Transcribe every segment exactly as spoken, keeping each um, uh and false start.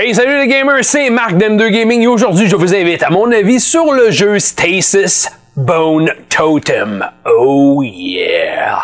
Hey, salut les gamers, c'est Marc d'M deux Gaming et aujourd'hui je vous invite à mon avis sur le jeu Stasis Bone Totem. Oh yeah!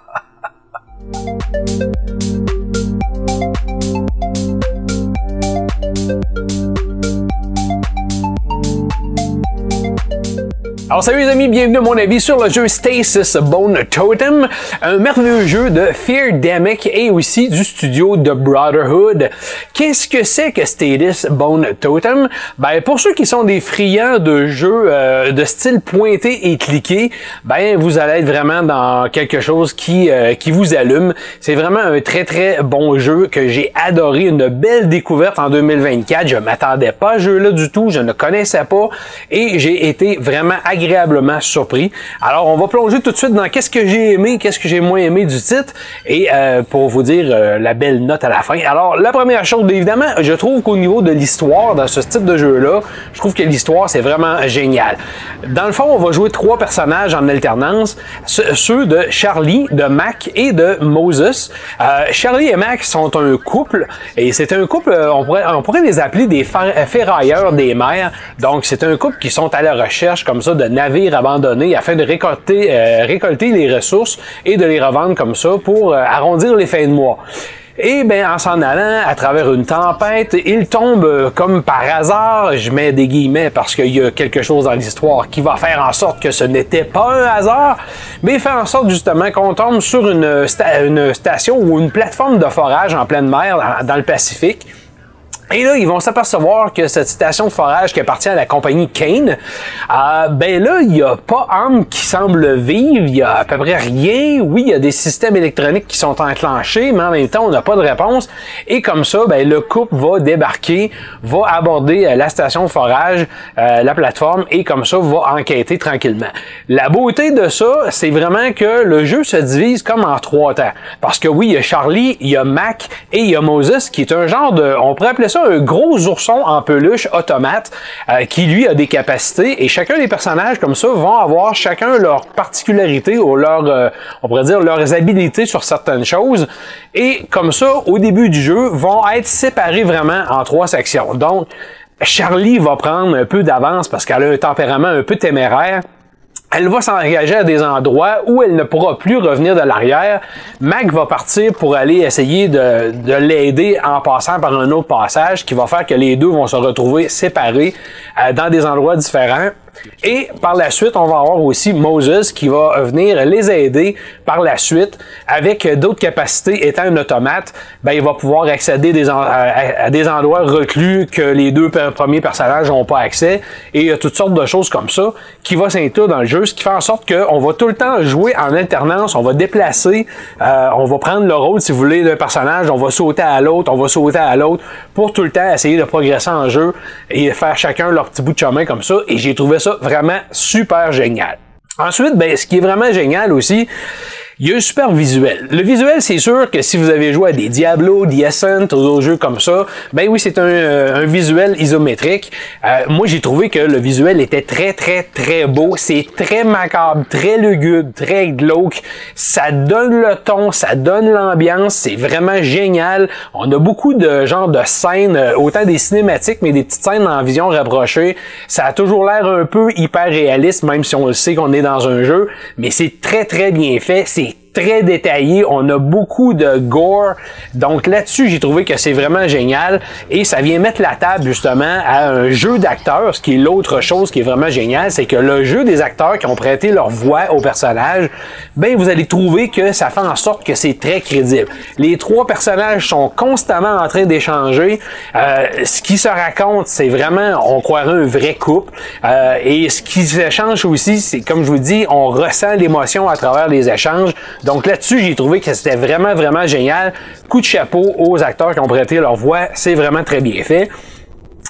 Alors salut les amis, bienvenue à mon avis sur le jeu Stasis Bone Totem, un merveilleux jeu de Feardemic et aussi du studio de Brotherhood. Qu'est-ce que c'est que Stasis Bone Totem? Ben pour ceux qui sont des friands de jeux euh, de style pointé et cliqué, ben vous allez être vraiment dans quelque chose qui euh, qui vous allume. C'est vraiment un très très bon jeu que j'ai adoré, une belle découverte en deux mille vingt-quatre. Je m'attendais pas à ce jeu-là du tout, je ne connaissais pas et j'ai été vraiment agréablement agréablement surpris. Alors, on va plonger tout de suite dans qu'est-ce que j'ai aimé, qu'est-ce que j'ai moins aimé du titre et euh, pour vous dire euh, la belle note à la fin. Alors, la première chose, évidemment, je trouve qu'au niveau de l'histoire, dans ce type de jeu-là, je trouve que l'histoire, c'est vraiment génial. Dans le fond, on va jouer trois personnages en alternance, ceux de Charlie, de Mac et de Moses. Euh, Charlie et Mac sont un couple et c'est un couple, on pourrait, on pourrait les appeler des ferrailleurs des mers. Donc, c'est un couple qui sont à la recherche comme ça de navires abandonnés afin de récolter, euh, récolter les ressources et de les revendre comme ça pour euh, arrondir les fins de mois. Et bien, en s'en allant à travers une tempête, il tombe euh, comme par hasard, je mets des guillemets parce qu'il y a quelque chose dans l'histoire qui va faire en sorte que ce n'était pas un hasard, mais il fait en sorte justement qu'on tombe sur une, sta une station ou une plateforme de forage en pleine mer dans, dans le Pacifique. Et là, ils vont s'apercevoir que cette station de forage qui appartient à la compagnie Kane, euh, ben là, il n'y a pas âme qui semble vivre, il y a à peu près rien. Oui, il y a des systèmes électroniques qui sont enclenchés, mais en même temps, on n'a pas de réponse. Et comme ça, ben le couple va débarquer, va aborder la station de forage, euh, la plateforme, et comme ça, va enquêter tranquillement. La beauté de ça, c'est vraiment que le jeu se divise comme en trois temps. Parce que oui, il y a Charlie, il y a Mac et il y a Moses, qui est un genre de, on pourrait appeler ça un gros ourson en peluche automate euh, qui lui a des capacités et chacun des personnages comme ça vont avoir chacun leur particularité ou leur, euh, on pourrait dire leurs habilités sur certaines choses et comme ça au début du jeu vont être séparés vraiment en trois sections. Donc Charlie va prendre un peu d'avance parce qu'elle a un tempérament un peu téméraire. Elle va s'engager à des endroits où elle ne pourra plus revenir de l'arrière. Mac va partir pour aller essayer de, de l'aider en passant par un autre passage qui va faire que les deux vont se retrouver séparés euh, dans des endroits différents. Et par la suite, on va avoir aussi Moses qui va venir les aider par la suite avec d'autres capacités. Étant un automate, ben, il va pouvoir accéder des en, à, à des endroits reclus que les deux premiers personnages n'ont pas accès. Et il y a toutes sortes de choses comme ça qui vont s'inclure dans le jeu, ce qui fait en sorte qu'on va tout le temps jouer en alternance, on va déplacer, euh, on va prendre le rôle, si vous voulez, d'un personnage, on va sauter à l'autre, on va sauter à l'autre pour tout le temps essayer de progresser en jeu et faire chacun leur petit bout de chemin comme ça. Et j'ai trouvé ça vraiment super génial. Ensuite, ben, ce qui est vraiment génial aussi, il y a un super visuel. Le visuel, c'est sûr que si vous avez joué à des Diablo, The Ascent, aux autres jeux comme ça, ben oui, c'est un, un visuel isométrique. Euh, moi, j'ai trouvé que le visuel était très, très, très beau. C'est très macabre, très lugubre, très glauque. Ça donne le ton, ça donne l'ambiance. C'est vraiment génial. On a beaucoup de genres de scènes, autant des cinématiques, mais des petites scènes en vision rapprochée. Ça a toujours l'air un peu hyper réaliste, même si on le sait qu'on est dans un jeu. Mais c'est très, très bien fait. C'est très détaillé, on a beaucoup de gore, donc là-dessus j'ai trouvé que c'est vraiment génial et ça vient mettre la table justement à un jeu d'acteurs, ce qui est l'autre chose qui est vraiment génial, c'est que le jeu des acteurs qui ont prêté leur voix au personnage, ben vous allez trouver que ça fait en sorte que c'est très crédible. Les trois personnages sont constamment en train d'échanger, euh, ce qui se raconte, c'est vraiment, on croirait un vrai couple, euh, et ce qui s'échange aussi, c'est comme je vous dis, on ressent l'émotion à travers les échanges. Donc là-dessus, j'ai trouvé que c'était vraiment, vraiment génial. Coup de chapeau aux acteurs qui ont prêté leur voix. C'est vraiment très bien fait.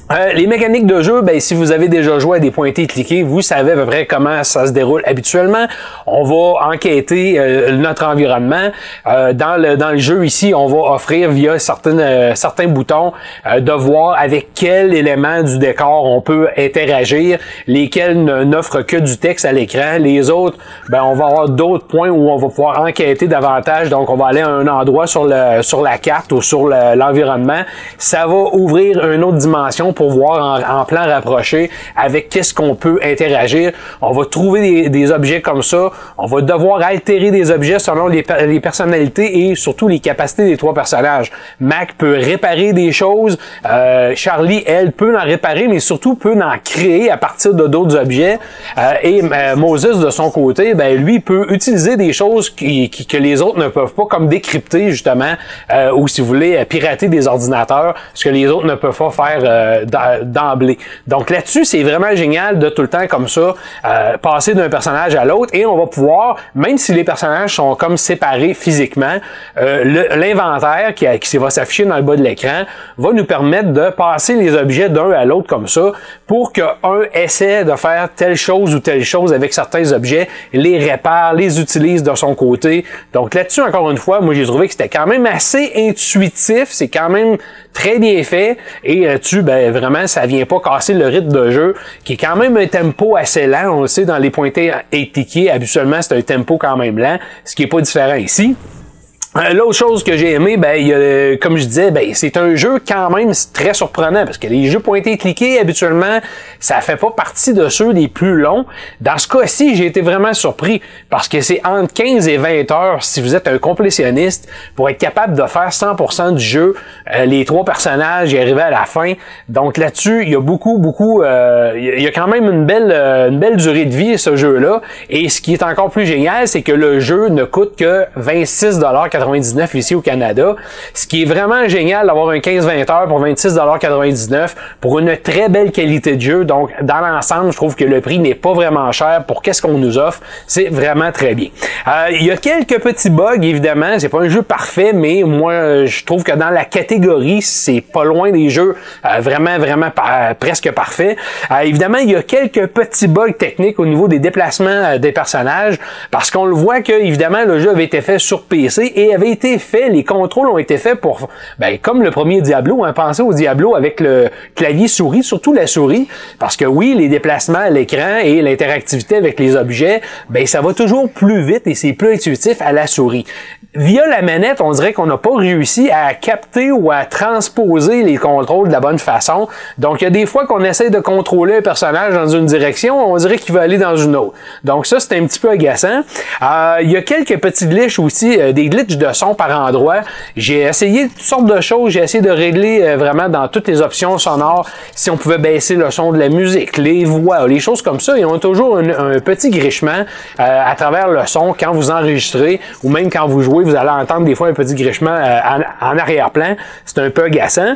Euh, les mécaniques de jeu, ben si vous avez déjà joué à des pointés et cliqués, vous savez à peu près comment ça se déroule habituellement. On va enquêter euh, notre environnement. Euh, dans le dans le jeu ici, on va offrir via certaines euh, certains boutons euh, de voir avec quel élément du décor on peut interagir, lesquels n'offrent que du texte à l'écran. Les autres, ben on va avoir d'autres points où on va pouvoir enquêter davantage. Donc on va aller à un endroit sur le sur la carte ou sur le, l'environnement. Ça va ouvrir une autre dimension pour voir en, en plan rapproché avec qu'est-ce qu'on peut interagir. On va trouver des, des objets comme ça. On va devoir altérer des objets selon les, les personnalités et surtout les capacités des trois personnages. Mac peut réparer des choses. Euh, Charlie, elle, peut en réparer, mais surtout peut en créer à partir de d'autres objets. Euh, et euh, Moses, de son côté, ben lui, peut utiliser des choses qui, qui, que les autres ne peuvent pas, comme décrypter, justement, euh, ou si vous voulez, pirater des ordinateurs, ce que les autres ne peuvent pas faire euh, d'emblée. Donc là-dessus, c'est vraiment génial de tout le temps comme ça euh, passer d'un personnage à l'autre et on va pouvoir, même si les personnages sont comme séparés physiquement, euh, l'inventaire qui, qui va s'afficher dans le bas de l'écran va nous permettre de passer les objets d'un à l'autre comme ça pour qu'un essaie de faire telle chose ou telle chose avec certains objets, les répare, les utilise de son côté. Donc là-dessus, encore une fois, moi j'ai trouvé que c'était quand même assez intuitif, c'est quand même très bien fait et là-dessus, ben vraiment, ça vient pas casser le rythme de jeu, qui est quand même un tempo assez lent. On le sait, dans les pointés et cliqués, habituellement, c'est un tempo quand même lent, ce qui est pas différent ici. L'autre chose que j'ai aimé, ben, il y a, comme je disais, ben, c'est un jeu quand même très surprenant parce que les jeux pointés et cliqués, habituellement, ça fait pas partie de ceux les plus longs. Dans ce cas-ci, j'ai été vraiment surpris parce que c'est entre quinze et vingt heures si vous êtes un complétionniste pour être capable de faire cent pour cent du jeu, euh, les trois personnages et arriver à la fin. Donc là-dessus, il y a beaucoup, beaucoup, euh, il y a quand même une belle, euh, une belle durée de vie ce jeu-là. Et ce qui est encore plus génial, c'est que le jeu ne coûte que vingt-six dollars quatre-vingt-dix-neuf ici au Canada, ce qui est vraiment génial d'avoir un quinze vingt heures pour vingt-six dollars quatre-vingt-dix-neuf pour une très belle qualité de jeu. Donc dans l'ensemble, je trouve que le prix n'est pas vraiment cher pour qu'est-ce qu'on nous offre. C'est vraiment très bien. Euh, il y a quelques petits bugs, évidemment. C'est pas un jeu parfait, mais moi, je trouve que dans la catégorie, c'est pas loin des jeux euh, vraiment, vraiment par, presque parfaits. Euh, évidemment, il y a quelques petits bugs techniques au niveau des déplacements euh, des personnages, parce qu'on le voit que, évidemment, le jeu avait été fait sur P C et avait été fait, les contrôles ont été faits pour, ben, comme le premier Diablo, hein, pensez au Diablo avec le clavier souris, surtout la souris, parce que oui, les déplacements à l'écran et l'interactivité avec les objets, ben, ça va toujours plus vite et c'est plus intuitif à la souris. Via la manette, on dirait qu'on n'a pas réussi à capter ou à transposer les contrôles de la bonne façon. Donc, il y a des fois qu'on essaie de contrôler un personnage dans une direction, on dirait qu'il va aller dans une autre. Donc, ça, c'est un petit peu agaçant. Euh, il y a quelques petits glitches aussi, euh, des glitches de son par endroit. J'ai essayé toutes sortes de choses. J'ai essayé de régler euh, vraiment dans toutes les options sonores si on pouvait baisser le son de la musique, les voix, les choses comme ça. Ils ont toujours un, un petit grichement euh, à travers le son quand vous enregistrez ou même quand vous jouez. Vous allez entendre des fois un petit grichement euh, en, en arrière-plan. C'est un peu agaçant.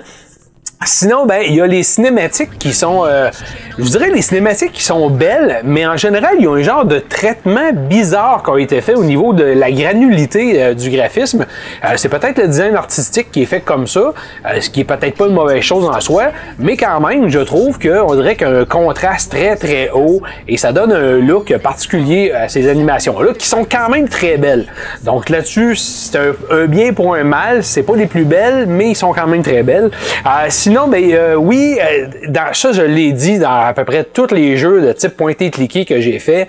Sinon, ben, il y a les cinématiques qui sont, euh, je dirais les cinématiques qui sont belles, mais en général, il y a un genre de traitement bizarre qui a été fait au niveau de la granulité euh, du graphisme. Euh, c'est peut-être le design artistique qui est fait comme ça, euh, ce qui est peut-être pas une mauvaise chose en soi, mais quand même, je trouve qu'on dirait qu'il y a un contraste très très haut et ça donne un look particulier à ces animations-là qui sont quand même très belles. Donc là-dessus, c'est un, un bien pour un mal. C'est pas les plus belles, mais ils sont quand même très belles. Euh, Sinon, ben euh, oui, euh, dans ça, je l'ai dit dans à peu près tous les jeux de type pointé et cliqué que j'ai fait.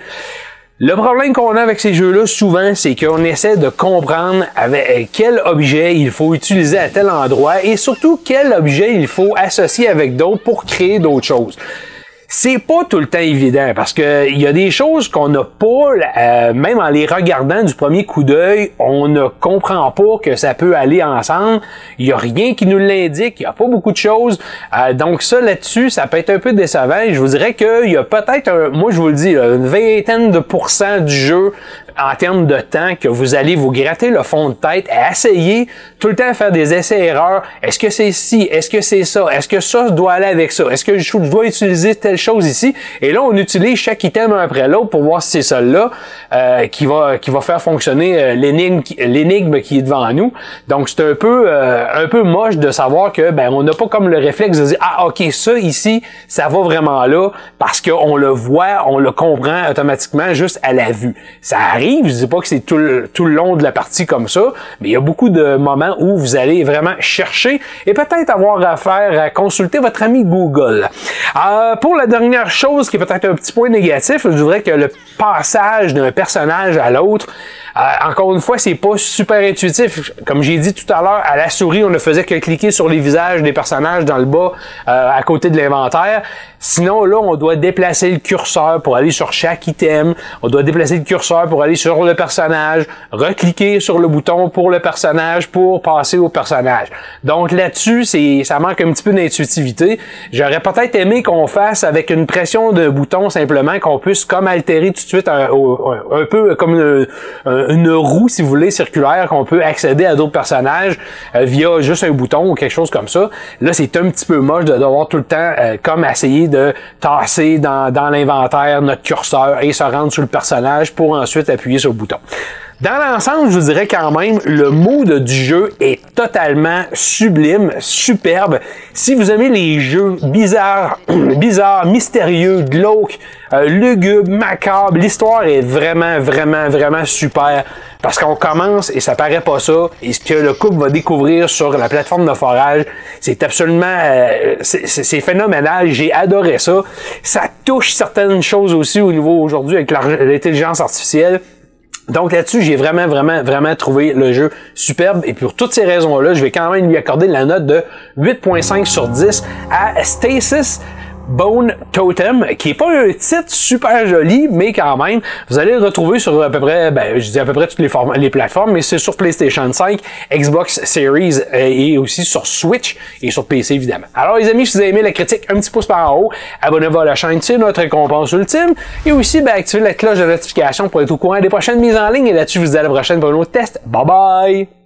Le problème qu'on a avec ces jeux-là, souvent, c'est qu'on essaie de comprendre avec quel objet il faut utiliser à tel endroit et surtout quel objet il faut associer avec d'autres pour créer d'autres choses. C'est pas tout le temps évident parce que il y a des choses qu'on n'a pas, euh, même en les regardant du premier coup d'œil, on ne comprend pas que ça peut aller ensemble. Il y a rien qui nous l'indique, il y a pas beaucoup de choses. Euh, donc ça là-dessus, ça peut être un peu décevant. Je vous dirais qu'il y a peut-être, un, moi je vous le dis, une vingtaine de pourcents du jeu en termes de temps que vous allez vous gratter le fond de tête à essayer tout le temps à faire des essais-erreurs. Est-ce que c'est ci? Est-ce que c'est ça? Est-ce que ça doit aller avec ça? Est-ce que je dois utiliser telle chose ici? Et là, on utilise chaque item un après l'autre pour voir si c'est celle-là euh, qui va qui va faire fonctionner euh, l'énigme l'énigme qui est devant nous. Donc, c'est un peu euh, un peu moche de savoir que ben on n'a pas comme le réflexe de dire ah ok ça ici ça va vraiment là parce qu'on le voit, on le comprend automatiquement juste à la vue. Ça arrive, je dis pas que c'est tout le, tout le long de la partie comme ça, mais il y a beaucoup de moments où vous allez vraiment chercher et peut-être avoir affaire à consulter votre ami Google. Euh, pour la dernière chose qui est peut-être un petit point négatif, je dirais que le passage d'un personnage à l'autre, Euh, encore une fois, c'est pas super intuitif. Comme j'ai dit tout à l'heure, à la souris, on ne faisait que cliquer sur les visages des personnages dans le bas, euh, à côté de l'inventaire. Sinon, là, on doit déplacer le curseur pour aller sur chaque item. On doit déplacer le curseur pour aller sur le personnage, recliquer sur le bouton pour le personnage pour passer au personnage. Donc là-dessus, c'est, ça manque un petit peu d'intuitivité. J'aurais peut-être aimé qu'on fasse avec une pression de bouton simplement, qu'on puisse comme altérer tout de suite un, un, un peu comme une, une roue, si vous voulez, circulaire, qu'on peut accéder à d'autres personnages euh, via juste un bouton ou quelque chose comme ça. Là, c'est un petit peu moche de devoir tout le temps euh, comme essayer de tasser dans, dans l'inventaire notre curseur et se rendre sur le personnage pour ensuite appuyer sur le bouton. Dans l'ensemble, je vous dirais quand même, le mood du jeu est totalement sublime, superbe. Si vous aimez les jeux bizarres, bizarres, mystérieux, glauques, euh, lugubres, macabres, l'histoire est vraiment, vraiment, vraiment super. Parce qu'on commence et ça paraît pas ça. Et ce que le couple va découvrir sur la plateforme de forage, c'est absolument, euh, c'est phénoménal. J'ai adoré ça. Ça touche certaines choses aussi au niveau aujourd'hui avec l'intelligence artificielle. Donc là-dessus, j'ai vraiment, vraiment, vraiment trouvé le jeu superbe. Et pour toutes ces raisons-là, je vais quand même lui accorder la note de huit virgule cinq sur dix à Stasis Bone Totem, qui est pas un titre super joli, mais quand même, vous allez le retrouver sur à peu près, ben, je dis à peu près toutes les, les plateformes, mais c'est sur PlayStation cinq, Xbox Series et aussi sur Switch et sur P C, évidemment. Alors, les amis, si vous avez aimé la critique, un petit pouce par en haut, abonnez-vous à la chaîne, c'est notre récompense ultime, et aussi, ben, activez la cloche de notification pour être au courant des prochaines mises en ligne, et là-dessus, je vous dis à la prochaine pour un autre test. Bye bye!